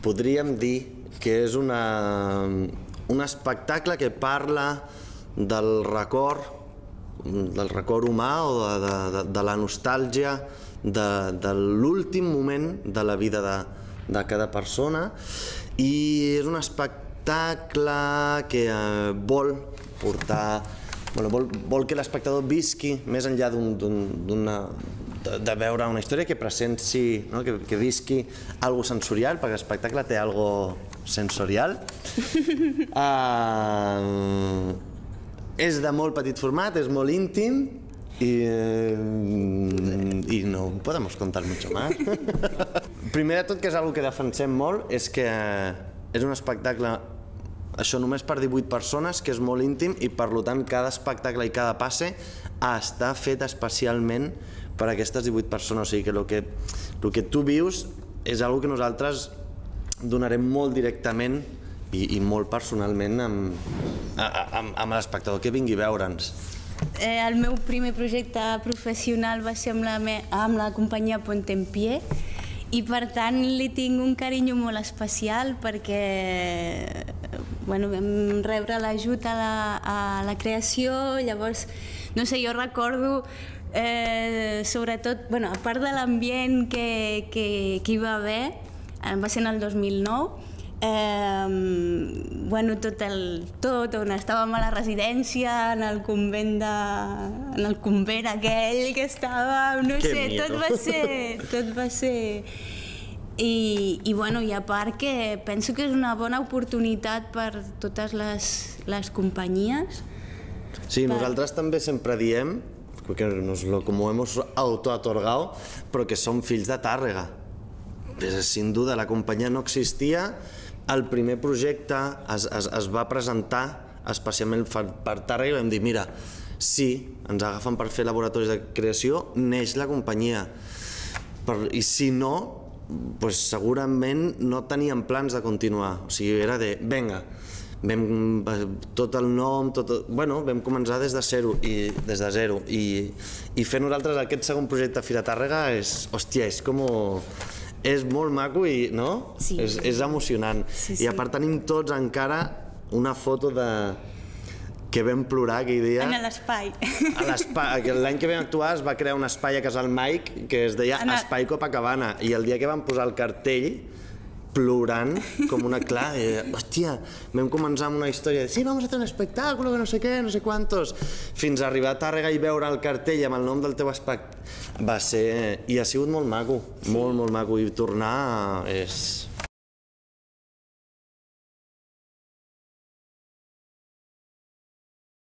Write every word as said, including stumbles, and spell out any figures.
podríem dir que és una, un espectacle que parla del record, del record humà o de, de, de la nostàlgia de, de l'últim moment de la vida de, de cada persona, i és un espectacle que eh, vol portar, bueno, vol, vol que l'espectador visqui més enllà d'una de, de veure una història, que presenti, no? que, que visqui algo sensorial, perquè l'espectacle té algo sensorial. uh, és de molt petit format, és molt íntim i, i no podemos contar mucho más. Primer de tot, que és algo que defensem molt, és que és un espectacle, això només per divuit persones, que és molt íntim, i per tant cada espectacle i cada passe està fet especialment per a aquestes divuit persones. O sigui que el que, el que tu vius és algo que nosaltres donarem molt directament i, i molt personalment amb, amb, amb l'espectador que vingui a veure'ns. Eh, el meu primer projecte professional va ser amb la, amb la companyia Pontempié, i per tant li tinc un carinyo molt especial perquè bueno, vam rebre l'ajut a, la, a la creació. Llavors, no sé, jo recordo eh, sobretot, bueno, a part de l'ambient que, que, que hi va haver, va ser en el dos mil nou, Eh, bueno, tot, el, tot on estàvem a la residència, en el convent de, en el convent aquell que estàvem, no sé, tot va ser, tot va ser, i, i bueno, i a part que penso que és una bona oportunitat per totes les, les companyies. Sí, per... nosaltres també sempre diem, que nos lo como hemos autoatorgado, però que som fills de Tàrrega. Sin duda, la companyia no existia. El primer projecte es, es, es va presentar especialment per Tàrrega i vam dir, mira, si ens agafen per fer laboratoris de creació, neix la companyia. Per, I si no, pues segurament no teníem plans de continuar. O sigui, era de, venga, vam, tot el nom, tot, bueno, vam començar des de zero, i, des de zero, i, i fer nosaltres aquest segon projecte a Fira Tàrrega és, hòstia, és com... és molt maco i, no? Sí. És, és emocionant. Sí, sí. I a part tenim tots encara una foto de... que vam plorar aquell dia. En l'espai. L'any que vam actuar es va crear un espai a casa del Mike que es deia el... Espai Copacabana, i el dia que vam posar el cartell, plorant com una... Clar, eh, hòstia, vam començar amb una història de sí, vamos a hacer un espectáculo, que no sé què, no sé quantos, fins a arribar a Tàrrega i veure el cartell amb el nom del teu espectacle. Va ser... i ha sigut molt maco, molt, molt maco, i tornar és...